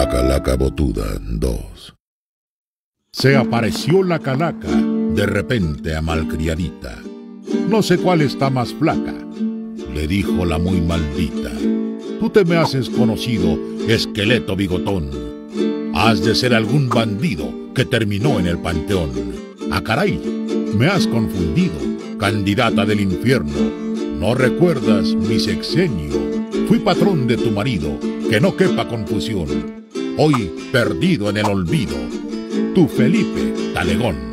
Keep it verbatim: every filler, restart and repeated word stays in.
La calaca botuda dos. Se apareció la calaca de repente a malcriadita. No sé cuál está más flaca, le dijo la muy maldita. Tú te me haces conocido, esqueleto bigotón. Has de ser algún bandido que terminó en el panteón. ¡Ah, caray! Me has confundido, candidata del infierno. ¿No recuerdas mi sexenio? Fui patrón de tu marido, que no quepa confusión. Hoy perdido en el olvido, tu Felipe Talegón.